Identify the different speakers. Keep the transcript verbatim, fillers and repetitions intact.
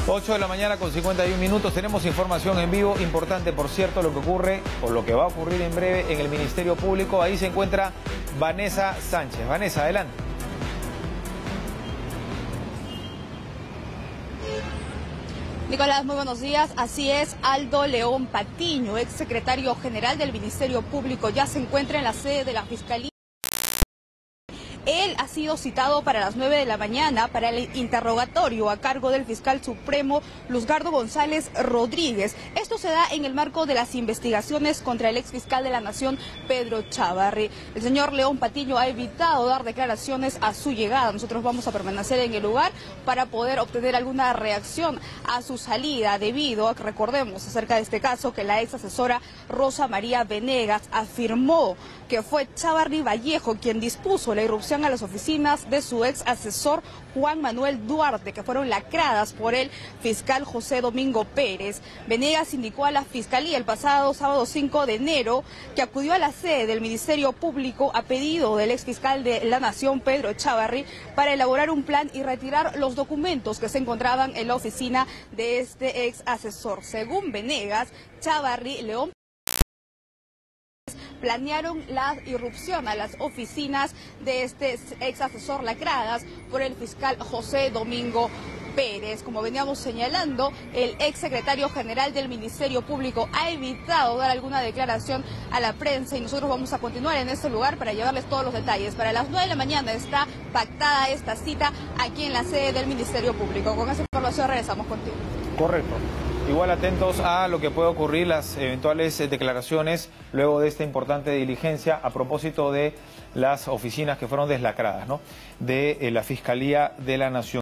Speaker 1: ocho de la mañana con cincuenta y un minutos. Tenemos información en vivo importante, por cierto, lo que ocurre o lo que va a ocurrir en breve en el Ministerio Público. Ahí se encuentra Vanessa Sánchez. Vanessa, adelante.
Speaker 2: Nicolás, muy buenos días. Así es, Aldo León Patiño, ex secretario general del Ministerio Público, ya se encuentra en la sede de la Fiscalía. Él ha sido citado para las nueve de la mañana para el interrogatorio a cargo del fiscal supremo Luzgardo González Rodríguez. Esto se da en el marco de las investigaciones contra el ex fiscal de la Nación, Pedro Chávarri. El señor León Patiño ha evitado dar declaraciones a su llegada. Nosotros vamos a permanecer en el lugar para poder obtener alguna reacción a su salida, debido a que recordemos acerca de este caso que la ex asesora Rosa María Venegas afirmó que fue Chávarri Vallejo quien dispuso la irrupción a las oficinas de su ex asesor Juan Manuel Duarte, que fueron lacradas por el fiscal José Domingo Pérez. Venegas indicó a la Fiscalía el pasado sábado cinco de enero que acudió a la sede del Ministerio Público a pedido del ex fiscal de la Nación, Pedro Chávarri, para elaborar un plan y retirar los documentos que se encontraban en la oficina de este ex asesor. Según Venegas, Chávarri, León planearon la irrupción a las oficinas de este ex asesor lacradas por el fiscal José Domingo Pérez. Como veníamos señalando, el ex secretario general del Ministerio Público ha evitado dar alguna declaración a la prensa y nosotros vamos a continuar en este lugar para llevarles todos los detalles. Para las nueve de la mañana está pactada esta cita aquí en la sede del Ministerio Público. Con esa información regresamos contigo.
Speaker 1: Correcto. Igual atentos a lo que puede ocurrir, las eventuales declaraciones luego de esta importante diligencia a propósito de las oficinas que fueron deslacradas, ¿no?, de la Fiscalía de la Nación.